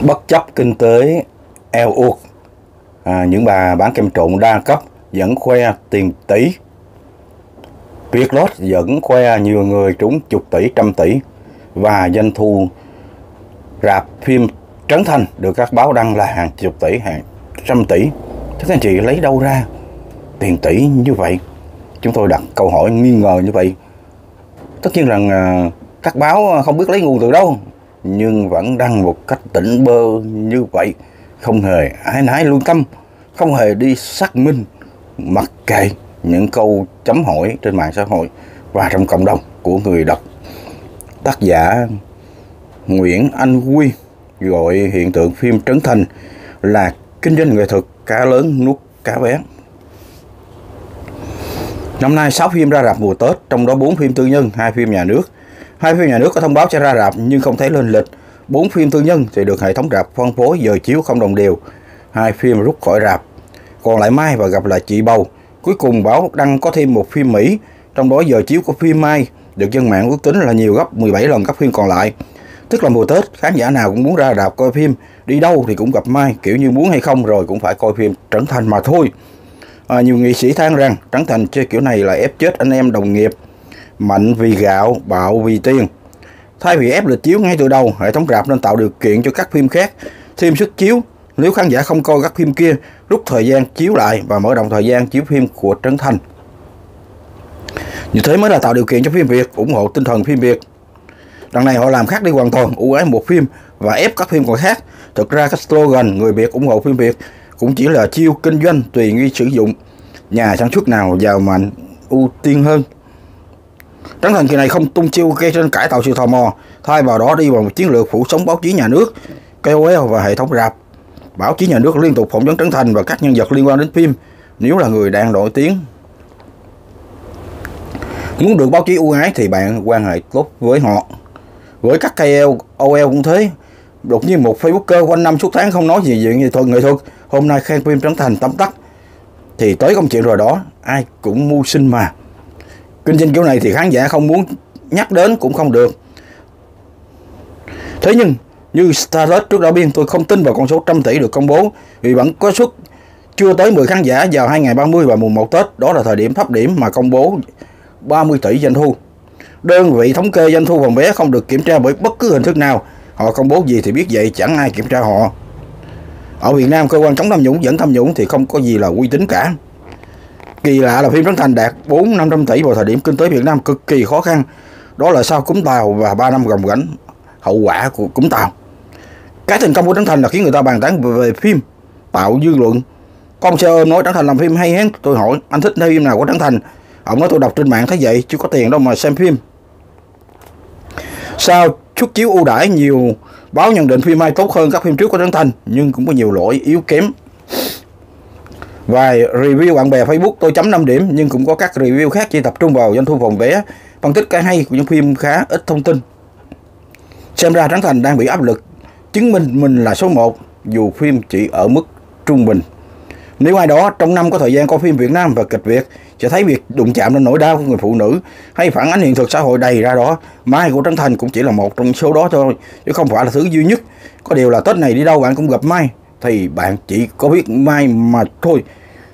Bất chấp kinh tế eo uột, những bà bán kem trộn đa cấp vẫn khoe tiền tỷ. Vietlott vẫn khoe nhiều người trúng chục tỷ, trăm tỷ, và doanh thu rạp phim Trấn Thành được các báo đăng là hàng chục tỷ, hàng trăm tỷ. Các anh chị lấy đâu ra tiền tỷ như vậy? Chúng tôi đặt câu hỏi nghi ngờ như vậy. Tất nhiên rằng các báo không biết lấy nguồn từ đâu, nhưng vẫn đăng một cách tỉnh bơ như vậy, không hề ái nái lương tâm, không hề đi xác minh, mặc kệ những câu chấm hỏi trên mạng xã hội và trong cộng đồng của người đọc. Tác giả Nguyễn Anh Quy gọi hiện tượng phim Trấn Thành là kinh doanh nghệ thuật cá lớn nuốt cá bé. Năm nay 6 phim ra rạp mùa Tết, trong đó 4 phim tư nhân, 2 phim nhà nước. 2 phim nhà nước có thông báo sẽ ra rạp nhưng không thấy lên lịch. 4 phim tư nhân thì được hệ thống rạp phân phối giờ chiếu không đồng đều. 2 phim rút khỏi rạp. Còn lại Mai và Gặp Lại Chị Bầu. Cuối cùng báo đăng có thêm một phim Mỹ, trong đó giờ chiếu của phim Mai được dân mạng ước tính là nhiều gấp 17 lần các phim còn lại. Tức là mùa Tết, khán giả nào cũng muốn ra rạp coi phim, đi đâu thì cũng gặp Mai, kiểu như muốn hay không rồi cũng phải coi phim Trấn Thành mà thôi. Nhiều nghị sĩ than rằng Trấn Thành chơi kiểu này là ép chết anh em đồng nghiệp, mạnh vì gạo, bạo vì tiền. Thay vì ép lịch chiếu ngay từ đầu, hệ thống rạp nên tạo điều kiện cho các phim khác thêm sức chiếu. Nếu khán giả không coi các phim kia, rút thời gian chiếu lại và mở rộng thời gian chiếu phim của Trấn Thành. Như thế mới là tạo điều kiện cho phim Việt, ủng hộ tinh thần phim Việt. Đằng này họ làm khác đi hoàn toàn, ưu ái một phim và ép các phim còn khác. Thực ra các slogan người Việt ủng hộ phim Việt cũng chỉ là chiêu kinh doanh tùy nghi sử dụng. Nhà sản xuất nào giàu mạnh ưu tiên hơn. Trấn Thành kỳ này không tung chiêu gây tranh cãi tạo sự tò mò, thay vào đó đi vào một chiến lược phủ sống báo chí nhà nước, KOL và hệ thống rạp. Báo chí nhà nước liên tục phỏng vấn Trấn Thành và các nhân vật liên quan đến phim nếu là người đang nổi tiếng. Muốn được báo chí ưu ái thì bạn quan hệ tốt với họ. Với các KOL cũng thế. Đột nhiên một Facebooker quanh năm suốt tháng không nói gì về nghệ thuật, hôm nay khen phim Trấn Thành tấm tắc, thì tới công chuyện rồi đó, ai cũng mưu sinh mà. Kinh doanh kiểu này thì khán giả không muốn nhắc đến cũng không được. Thế nhưng như Starlet trước đó biên, tôi không tin vào con số trăm tỷ được công bố, vì vẫn có suất chưa tới 10 khán giả vào 2 ngày 30 và mùng 1 Tết. Đó là thời điểm thấp điểm mà công bố 30 tỷ doanh thu. Đơn vị thống kê doanh thu phòng vé không được kiểm tra bởi bất cứ hình thức nào. Họ công bố gì thì biết vậy, chẳng ai kiểm tra họ. Ở Việt Nam, cơ quan chống tham nhũng vẫn tham nhũng thì không có gì là uy tín cả. Kỳ lạ là phim Trấn Thành đạt 400-500 tỷ vào thời điểm kinh tế Việt Nam cực kỳ khó khăn. Đó là sau cúm Tàu và 3 năm gồng gánh hậu quả của cúm Tàu. Cái thành công của Trấn Thành là khiến người ta bàn tán về phim, tạo dư luận. Con xe ôm nói Trấn Thành làm phim hay hết. Tôi hỏi anh thích phim nào của Trấn Thành? Ông nói tôi đọc trên mạng thấy vậy, chứ có tiền đâu mà xem phim. Sau suất chiếu ưu đãi, nhiều báo nhận định phim Mai tốt hơn các phim trước của Trấn Thành, nhưng cũng có nhiều lỗi yếu kém. Vài review bạn bè Facebook tôi chấm 5 điểm, nhưng cũng có các review khác chỉ tập trung vào doanh thu phòng vé, phân tích cái hay của những phim khá ít thông tin. Xem ra Trấn Thành đang bị áp lực chứng minh mình là số 1, dù phim chỉ ở mức trung bình. Nếu ai đó trong năm có thời gian coi phim Việt Nam và kịch Việt sẽ thấy việc đụng chạm đến nỗi đau của người phụ nữ hay phản ánh hiện thực xã hội đầy ra đó. Mai của Trấn Thành cũng chỉ là một trong số đó thôi, chứ không phải là thứ duy nhất. Có điều là Tết này đi đâu bạn cũng gặp Mai, thì bạn chỉ có biết Mai mà thôi.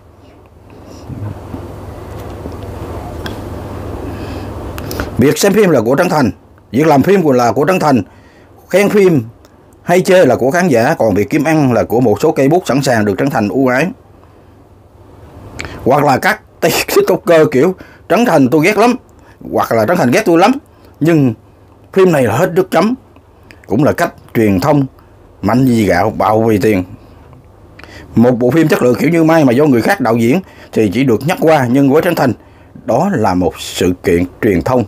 Việc xem phim là của Trấn Thành, việc làm phim là của Trấn Thành, khen phim hay chê là của khán giả, còn việc kiếm ăn là của một số cây bút sẵn sàng được Trấn Thành ưu ái. Hoặc là các TikToker kiểu Trấn Thành tôi ghét lắm, hoặc là Trấn Thành ghét tôi lắm, nhưng phim này là hết nước chấm. Cũng là cách truyền thông mạnh vì gạo, bạo vì tiền. Một bộ phim chất lượng kiểu như Mai mà do người khác đạo diễn thì chỉ được nhắc qua, nhưng với Trấn Thành đó là một sự kiện truyền thông.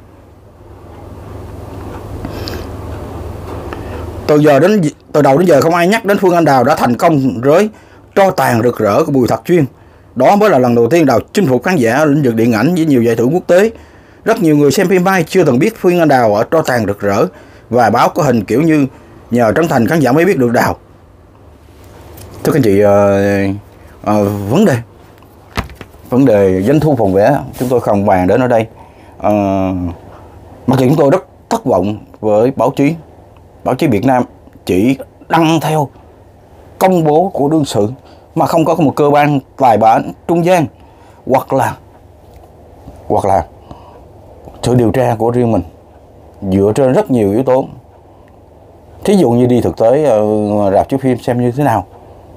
Từ đầu đến giờ không ai nhắc đến Phương Anh Đào đã thành công với Tro Tàn Rực Rỡ của Bùi Thật Chuyên. Đó mới là lần đầu tiên Đào chinh phục khán giả ở lĩnh vực điện ảnh với nhiều giải thưởng quốc tế. Rất nhiều người xem phim Mai chưa từng biết Phương Anh Đào ở Tro Tàn Rực Rỡ, và báo có hình kiểu như nhờ Trấn Thành khán giả mới biết được Đào. Thưa các anh chị, vấn đề doanh thu phòng vé chúng tôi không bàn đến ở đây. Mặc dù chúng tôi rất thất vọng với báo chí Việt Nam chỉ đăng theo công bố của đương sự mà không có một cơ quan tài bản trung gian, hoặc là sự điều tra của riêng mình dựa trên rất nhiều yếu tố. Thí dụ như đi thực tế rạp chiếu phim xem như thế nào,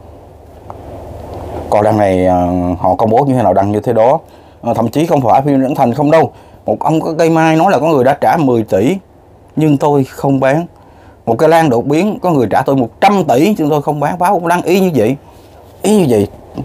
còn đằng này họ công bố như thế nào đăng như thế đó. Thậm chí không phải phim Trấn Thành không đâu, một ông có cây mai nói là có người đã trả 10 tỷ nhưng tôi không bán. Một cái lan đột biến có người trả tôi 100 tỷ nhưng tôi không bán. Báo cũng đăng ý như vậy.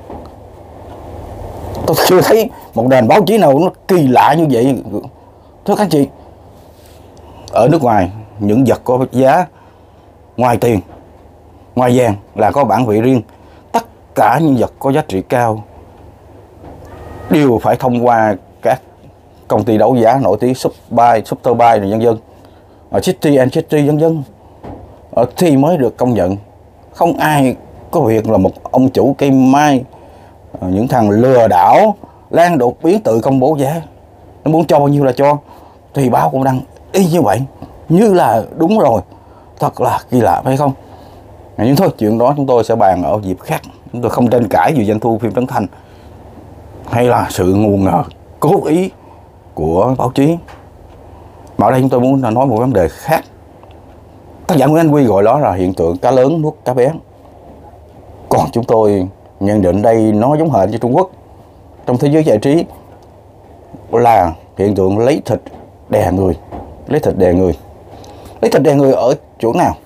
Tôi chưa thấy một nền báo chí nào nó kỳ lạ như vậy. Thưa các anh chị, ở nước ngoài những vật có giá ngoài tiền, ngoài vàng là có bản vị riêng. Tất cả những vật có giá trị cao đều phải thông qua các công ty đấu giá nổi tiếng, Superbuy vân vân, City and City vân vân, thì mới được công nhận. Không ai có việc là một ông chủ cây mai, những thằng lừa đảo lan đột biến tự công bố giá, nó muốn cho bao nhiêu là cho, thì báo cũng đăng y như vậy, như là đúng rồi. Thật là kỳ lạ phải không? Nhưng thôi, chuyện đó chúng tôi sẽ bàn ở dịp khác. Chúng tôi không tranh cãi về doanh thu phim Trấn Thành hay là sự ngu ngờ cố ý của báo chí, mà ở đây chúng tôi muốn nói một vấn đề khác. Tác giả Nguyễn Anh Huy gọi đó là hiện tượng cá lớn nuốt cá bé. Còn chúng tôi nhận định đây nó giống hệt như Trung Quốc trong thế giới giải trí, là hiện tượng lấy thịt đè người. Lấy thịt đè người ở chỗ nào?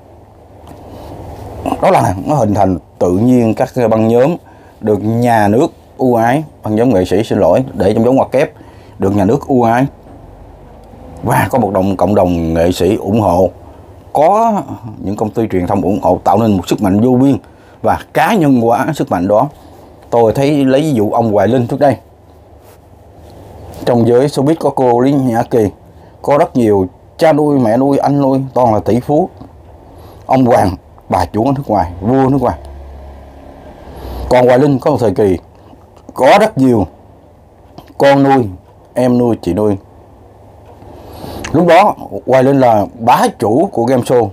Đó là nó hình thành tự nhiên các băng nhóm được nhà nước ưu ái, băng nhóm nghệ sĩ, để trong dấu ngoặc kép, được nhà nước ưu ái và có một cộng đồng nghệ sĩ ủng hộ, có những công ty truyền thông ủng hộ, tạo nên một sức mạnh vô biên và cá nhân hóa sức mạnh đó. Tôi thấy lấy ví dụ ông Hoài Linh trước đây. Trong giới showbiz có cô Lý Nhã Kỳ, có rất nhiều cha nuôi, mẹ nuôi, anh nuôi, toàn là tỷ phú. Ông hoàng, bà chủ ở nước ngoài, vua nước ngoài. Còn Hoài Linh có một thời kỳ có rất nhiều con nuôi, em nuôi, chị nuôi. Lúc đó Hoài Linh là bá chủ của game show.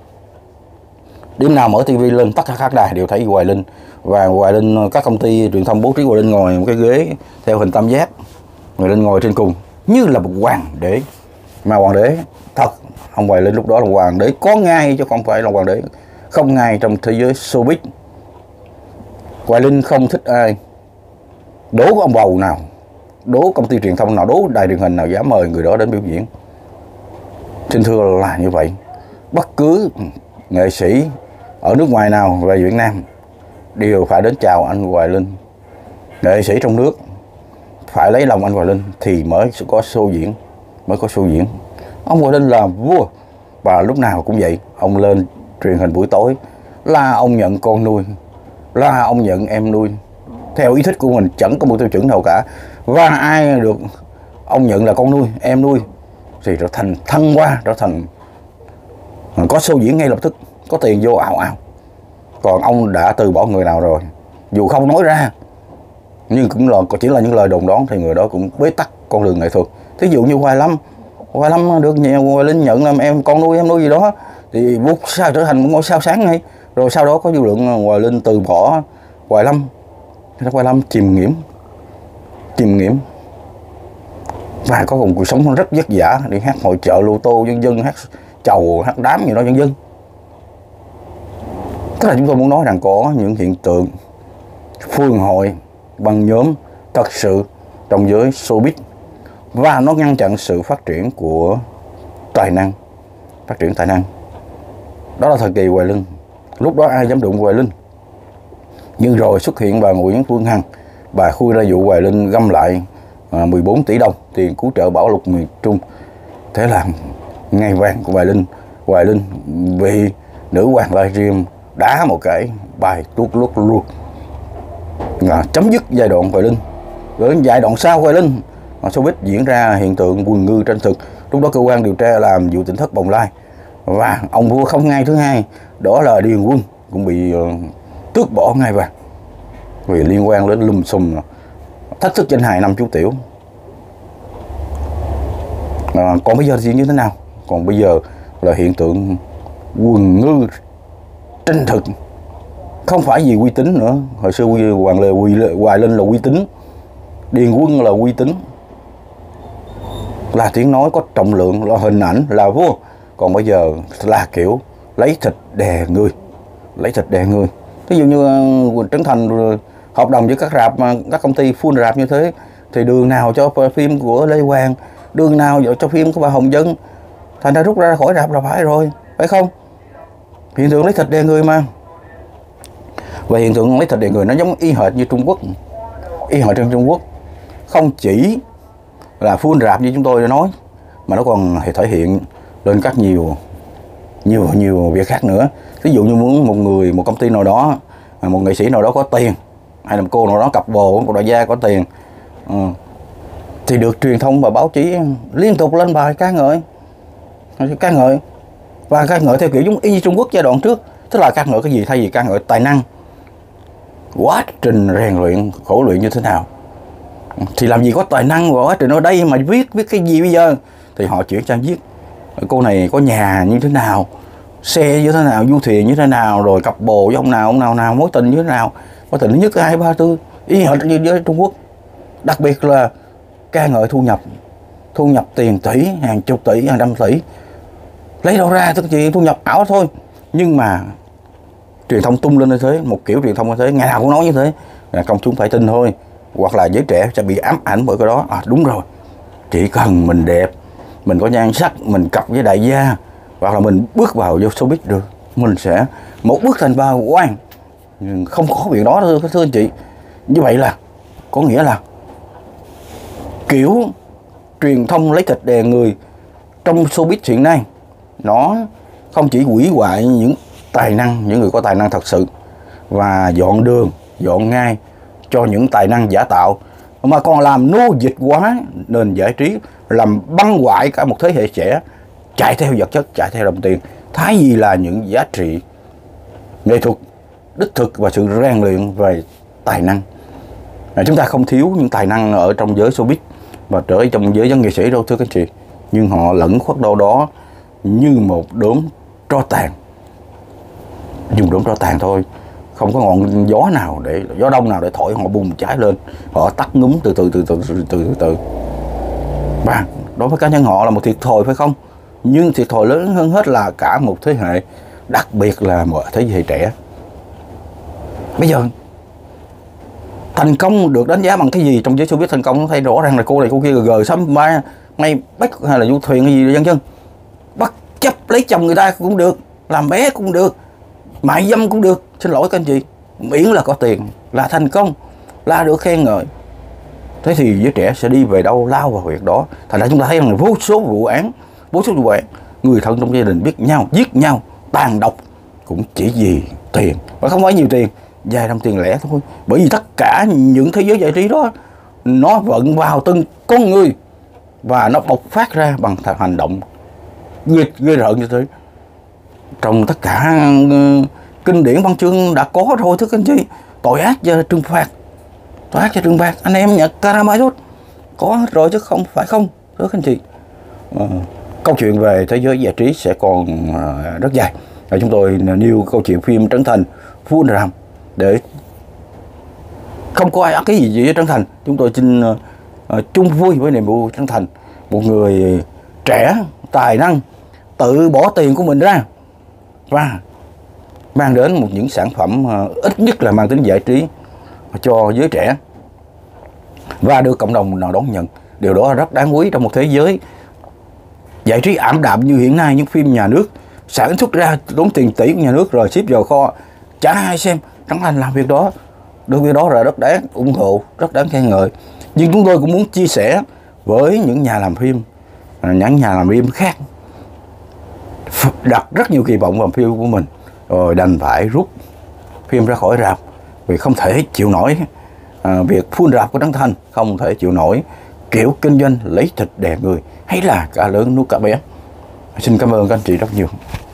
Đêm nào mở TV lên, tất cả các đài đều thấy Hoài Linh. Và Hoài Linh, các công ty truyền thông bố trí Hoài Linh ngồi một cái ghế theo hình tam giác, Hoài Linh ngồi trên cùng như là một hoàng đế. Mà hoàng đế thật, ông Hoài Linh lúc đó là hoàng đế có ngai, chứ không phải là hoàng đế không ngai trong thế giới showbiz. Hoài Linh không thích ai, đố ông bầu nào, đố công ty truyền thông nào, đố đài truyền hình nào dám mời người đó đến biểu diễn. Xin thưa là như vậy. Bất cứ nghệ sĩ ở nước ngoài nào về Việt Nam đều phải đến chào anh Hoài Linh. Nghệ sĩ trong nước phải lấy lòng anh Hoài Linh thì mới có show diễn, Ông Hoài Linh là vua, và lúc nào cũng vậy. Ông lên truyền hình buổi tối là ông nhận con nuôi, là ông nhận em nuôi theo ý thích của mình, chẳng có một tiêu chuẩn nào cả. Và ai được ông nhận là con nuôi, em nuôi thì trở thành thăng hoa, trở thành có show diễn ngay lập tức, có tiền vô ào ào. Còn ông đã từ bỏ người nào rồi, dù không nói ra nhưng cũng chỉ là những lời đồn đoán, thì người đó cũng bế tắc con đường nghệ thuật. Thí dụ như Hoài Lâm được Hoài Linh nhận làm em con nuôi, em nuôi gì đó, thì vút sao trở thành một ngôi sao sáng ngay. Rồi sau đó có dư luận Hoài Linh từ bỏ Hoài Lâm chìm nghiễm và có một cuộc sống rất vất vả, đi hát hội chợ lô tô vân vân, hát chầu, hát đám gì đó vân vân. Tức là chúng tôi muốn nói rằng có những hiện tượng phương hội, băng nhóm thật sự trong giới showbiz, và nó ngăn chặn sự phát triển của tài năng. Đó là thời kỳ Hoài Linh. Lúc đó ai dám đụng Hoài Linh. Nhưng rồi xuất hiện bà Nguyễn Phương Hằng, bà khui ra vụ Hoài Linh găm lại 14 tỷ đồng tiền cứu trợ bão lụt miền Trung. Thế là ngày vàng của Hoài Linh bị nữ hoàng livestream đá một cái bài tuốt lút luôn, chấm dứt giai đoạn Hoài Linh. Rồi giai đoạn sau Hoài Linh, showbiz diễn ra hiện tượng quần ngư tranh thực. Lúc đó cơ quan điều tra làm vụ tỉnh thất Bồng Lai, và ông vua không ngai thứ hai, đó là Điền Quân, cũng bị tước bỏ ngai vàng vì liên quan đến lùm xùm thách thức danh hài 5 chú tiểu. Còn bây giờ thì như thế nào? Còn bây giờ là hiện tượng quần ngư chân thực, không phải vì uy tín nữa. Hồi xưa Hoàng Lê Hoài Linh là uy tín, Điền Quân là uy tín, là tiếng nói có trọng lượng, là hình ảnh, là vua. Còn bây giờ là kiểu lấy thịt đè người, lấy thịt đè người. Ví dụ như Trấn Thành hợp đồng với các rạp, các công ty full rạp như thế, thì đường nào cho phim của Lê Hoàng, đường nào cho phim của bà Hồng Vân, thành ra rút ra khỏi rạp là phải rồi, phải không? Hiện tượng lấy thịt đè người mà. Và hiện tượng lấy thịt đè người nó giống y hệt như Trung Quốc, y hệt trong Trung Quốc. Không chỉ là full rạp như chúng tôi đã nói, mà nó còn thể hiện lên các nhiều việc khác nữa. Ví dụ như muốn một công ty nào đó, một nghệ sĩ nào đó có tiền, hay là một cô nào đó cặp bồ, một đại gia có tiền, thì được truyền thông và báo chí liên tục lên bài ca ngợi, và ca ngợi theo kiểu giống y như Trung Quốc giai đoạn trước. Tức là ca ngợi cái gì? Thay vì ca ngợi tài năng, quá trình rèn luyện, khổ luyện như thế nào, thì làm gì có tài năng và quá trình ở đây mà viết cái gì bây giờ? Thì họ chuyển sang viết cô này có nhà như thế nào, xe như thế nào, du thuyền như thế nào, rồi cặp bồ với ông nào, mối tình như thế nào, mối tình thứ nhất, 2, 3, 4, y hệt như với Trung Quốc. Đặc biệt là ca ngợi thu nhập tiền tỷ, hàng chục tỷ, hàng trăm tỷ, lấy đâu ra? Tức gì thu nhập ảo thôi. Nhưng mà truyền thông tung lên như thế, một kiểu truyền thông như thế, ngày nào cũng nói như thế, là công chúng phải tin thôi. Hoặc là giới trẻ sẽ bị ám ảnh bởi cái đó. Đúng rồi, chỉ cần mình đẹp, mình có nhan sắc, mình cặp với đại gia, hoặc là mình bước vào vô showbiz được, mình sẽ một bước thành ba quan. Nhưng không có việc đó thưa anh chị. Như vậy là có nghĩa là kiểu truyền thông lấy thịt đè người trong showbiz hiện nay, nó không chỉ hủy hoại những tài năng, những người có tài năng thật sự, và dọn đường, dọn ngai cho những tài năng giả tạo, mà còn làm nô dịch hóa nền giải trí, làm băng hoại cả một thế hệ trẻ chạy theo vật chất, chạy theo đồng tiền, thay vì là những giá trị nghệ thuật đích thực và sự rèn luyện về tài năng. Chúng ta không thiếu những tài năng ở trong giới showbiz và trở trong giới văn nghệ sĩ đâu thưa các anh chị, nhưng họ lẫn khuất đâu đó như một đốm tro tàn, dùng đốm tro tàn thôi, không có ngọn gió nào để gió đông nào để thổi họ bùng cháy lên, họ tắt ngúm từ từ. Và đối với cá nhân họ là một thiệt thòi, phải không? Nhưng thiệt thòi lớn hơn hết là cả một thế hệ, đặc biệt là một thế hệ trẻ. Bây giờ thành công được đánh giá bằng cái gì? Trong giới showbiz thành công thấy rõ ràng là cô này cô kia G63, may bách hay là du thuyền hay gì vân vân, bắt chấp lấy chồng người ta cũng được, làm bé cũng được, mại dâm cũng được. Xin lỗi các anh chị, miễn là có tiền là thành công, là được khen ngợi. Thế thì giới trẻ sẽ đi về đâu, lao vào việc đó. Thành ra chúng ta thấy rằng vô số vụ án, người thân trong gia đình biết nhau, giết nhau, tàn độc, cũng chỉ vì tiền, và không phải nhiều tiền, vài đồng tiền lẻ thôi. Bởi vì tất cả những thế giới giải trí đó nó vận vào từng con người, và nó bộc phát ra bằng hành động ghê rợn như thế. Trong tất cả kinh điển văn chương đã có rồi thưa các anh chị. Tội ác và trừng phạt, anh em Nhật Karamazov có hết rồi chứ không phải không thưa các anh chị. Câu chuyện về thế giới giải trí sẽ còn rất dài. Chúng tôi nêu câu chuyện phim Trấn Thành full rạp để không có ai ác cái gì với Trấn Thành. Chúng tôi xin chung vui với niềm vui Trấn Thành, một người trẻ tài năng tự bỏ tiền của mình ra và mang đến những sản phẩm ít nhất là mang tính giải trí cho giới trẻ và được cộng đồng nào đón nhận. Điều đó rất đáng quý trong một thế giới giải trí ảm đạm như hiện nay. Những phim nhà nước sản xuất ra tốn tiền tỷ của nhà nước rồi ship vào kho, chả ai xem. Trấn Thành làm việc đó, được việc đó là rất đáng ủng hộ, rất đáng khen ngợi. Nhưng chúng tôi cũng muốn chia sẻ với những nhà làm phim khác đặt rất nhiều kỳ vọng vào phim của mình, rồi đành phải rút phim ra khỏi rạp vì không thể chịu nổi việc full rạp của Trấn Thành, không thể chịu nổi kiểu kinh doanh lấy thịt đè người, hay là cá lớn nuốt cá bé. Xin cảm ơn các anh chị rất nhiều.